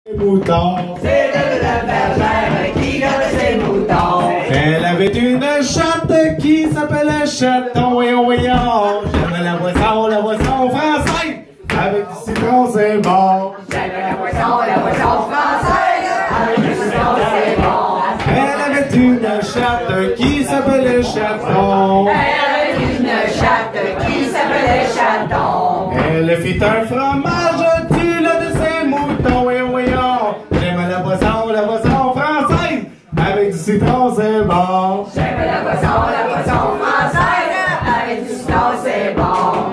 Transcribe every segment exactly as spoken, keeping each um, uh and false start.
Moutons. C'était la bergère qui gardait ses moutons. Elle avait une chatte qui s'appelait Chaton. Voyons, voyons. J'aime la boisson, la boisson française. Avec du citron, c'est bon. J'aime la boisson, la boisson française. Avec du citron, c'est bon. Elle avait une chatte qui s'appelait Chaton. Elle avait une chatte qui s'appelait Chaton. Elle fit un fromage du lait de ses moutons. Voyons, voyons. J'aime la boisson, la boisson française. Avec du citron, c'est bon. J'aime la boisson, la boisson française. Avec du citron, c'est bon.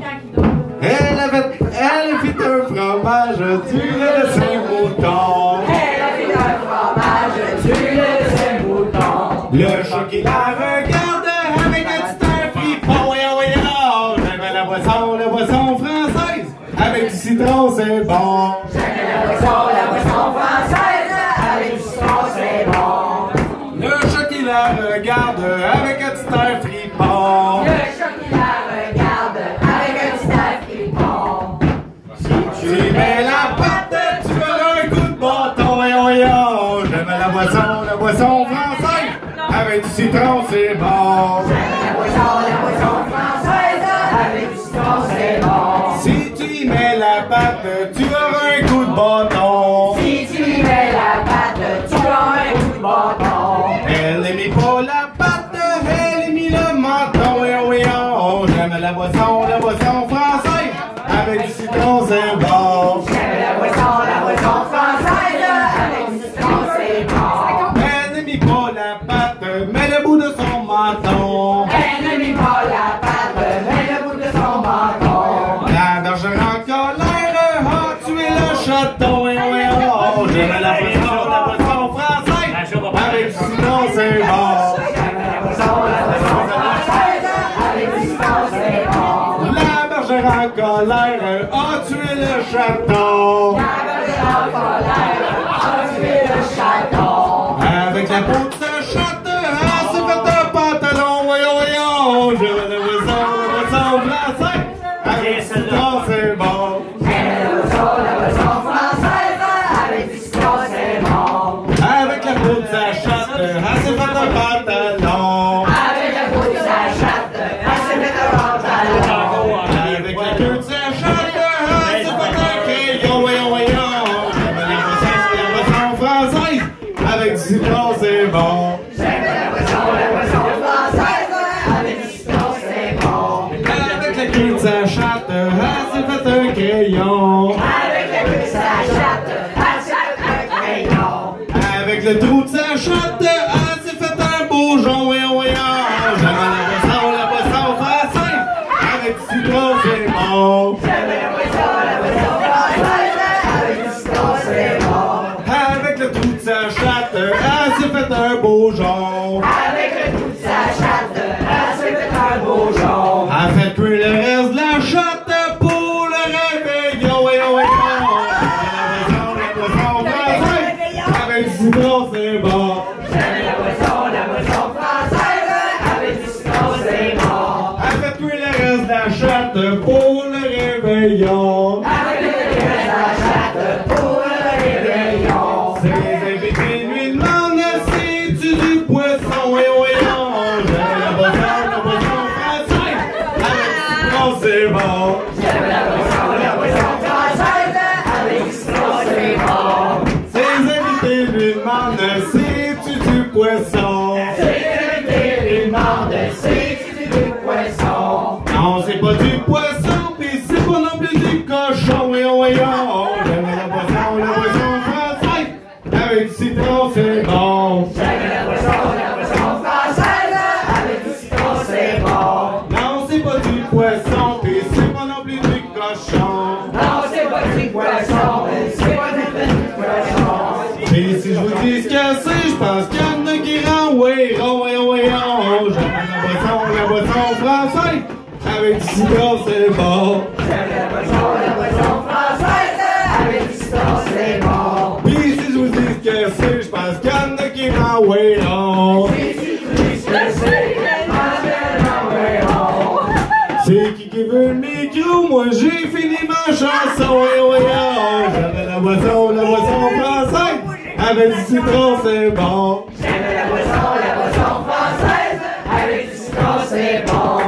Elle avait, elle fit un fromage du lait de ses moutons. Elle a fait un fromage du lait de ses moutons. Le chat qui la regarde avec un petit air fripon. Voyons, voyons. J'aime la boisson, la boisson française. Avec du citron, c'est bon. J'aime la boisson, la boisson française. Avec du citron, c'est bon. Le chat qui la regarde avec un petit air fripon. Le chat qui la regarde avec un petit air fripon. Si tu mets la patte, tu auras un coup de bâton. Voyons, voyons. J'aime la boisson, la boisson française. Avec du citron, c'est bon. J'aime la boisson, la boisson française. Avec du citron, c'est bon. Si tu y mets la patte, tu auras un coup de bâton. Si tu y mets la patte, tu auras un coup de bâton. Elle n'est mis pas la patte, elle est mis le menton. Voyons, voyons. J'aime la boisson, la boisson française. Avec du citron, c'est bon. J'aime la boisson, la boisson française. Avec du citron, c'est bon. Elle n'est mis pas la patte, mais le bout de son menton. Elle ne mit pas la patte, mais le bout de son menton. La bergère en colère a tué le chaton. Voyons, voyons. J'aime la boisson, la boisson française. Avec du citron, c'est bon. J'aime la boisson, la boisson française. Avec du citron, c'est bon. La bergère en colère a tué le chaton. La bergère en colère a tué le chaton. Avec la peau de sa chatte, elle s'est fait un pantalon. Voyons, voyons. J'aime la boisson, la boisson française. Avec du citron, c'est bon. J'aime la boisson, la boisson française. Avec du citron, c'est bon. Avec la peau de sa chatte, elle s'est fait un pantalon. Avec la peau de sa chatte, elle s'est fait un pantalon. Avec la queue de sa chatte, elle s'est fait un crayon. Voyons, voyons. J'aime la boisson, la boisson française. Avec du citron, c'est bon. J'aime la boisson, la boisson française. Avec du citron, c'est bon. Avec la queue de sa chatte, elle s'est fait un crayon. Avec la queue de sa chatte, elle s'est fait un crayon. Avec le trou de sa chatte, elle s'est fait un beau jonc. Voyons, voyons. J'aime la boisson, la boisson française. Avec du citron, c'est bon. J'aime la boisson, la boisson française. Avec du citron, c'est bon. Avec le trou de sa chatte, elle s'est fait un beau jonc. Avec le trou de sa chatte, elle s'est fait un beau jonc. Elle fait cuire le reste de la chatte pour le réveillon. Voyons, voyons. La boisson, la boisson française. Avec du citron, c'est bon. J'aime la boisson, la boisson française. Avec du citron, c'est bon. Elle fait cuire le reste de la chatte pour le réveillon. Avec le trou de sa chatte pour le réveillon. Ses invités lui demandent si tu du poisson. Voyons, voyons. J'aime la boisson, la boisson française. Avec du citron, c'est bon. J'aime la boisson, la boisson française. Avec du citron, c'est bon. Ses invités lui demandent si tu du poisson. C'est lui demande si tu du poisson. Non, c'est pas du poisson, pis c'est pas non plus du cochon. Voyons, voyons. J'aime la boisson, la boisson française. Avec du citron, c'est bon. J'aime la boisson, la boisson française. Avec du citron, c'est bon. Non, c'est pas du poisson, pis c'est pas non plus du cochon. Non, c'est pas du poisson, c'est pas du poisson. Pis si je vous dis ce que c'est, je pense qu'il y en a qui renvoieront. Voyons, voyons. J'aime la boisson, la boisson française. Avec du citron, c'est bon. J'aime la boisson, la boisson française. Avec du citron, c'est bon. Pis si je vous dis ce que c'est, je pense qu'il y en a qui renvoieront. Si tu dis ce que c'est, C'est qui qui veut le micro? Moi j'ai fini ma chanson. Voyons, voyons. J'aime la boisson, la boisson française, avec du citron, c'est bon. J'aime la boisson, la boisson française, avec du citron, c'est bon.